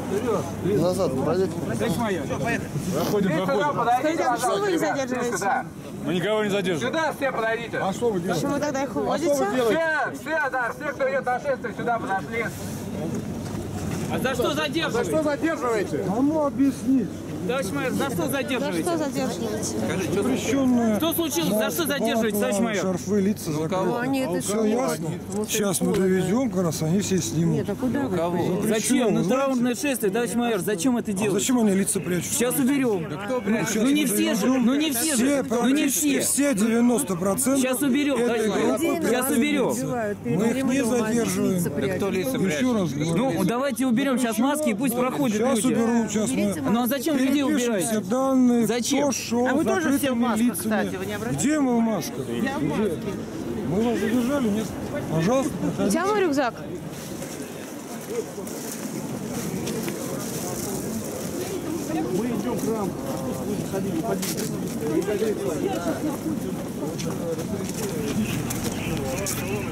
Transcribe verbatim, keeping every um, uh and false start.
Назад, пройдите. Проходим, проходим. Скажите, а почему вы не задерживаете? Мы никого не задерживаем. Сюда все подойдите. А что вы делаете? Почему тогда их уводите? Все, все, да, все, кто идет на шествие, сюда подошли. А за что задерживаете? Что задерживаете? Кому объяснить? Товарищ майор, за что За задерживаете? что задерживаете? Запрещенные. Что случилось? За что задерживаете, товарищ майор? Шарфы, лица закрыты. Они это Все ясно. Сейчас мы доведем, как раз они все снимут. Нет, а куда вы? Кого? Зачем? Ну, траурное шествие, товарищ майор, зачем это делать? Зачем они лица прячут? Сейчас уберем. Ну не все же, ну не все же, ну не все. Все девяносто процентов. Сейчас уберем, товарищ майор. Сейчас уберем. Мы их не задерживаем. Кто лица Еще раз говорю. Ну давайте уберем сейчас маски и пусть проходят Сейчас люди. уберу, сейчас мы Ну а зачем людей перепишем все убираете? данные, Зачем? кто шел, А вы тоже закрытыми все в масках, лицами. кстати, вы не обратились? Где мы в масках? Я в маске. Мы вас задержали? Нет? Пожалуйста, проходите. Где мой рюкзак? Мы идем к рамке. Ходили, ходили.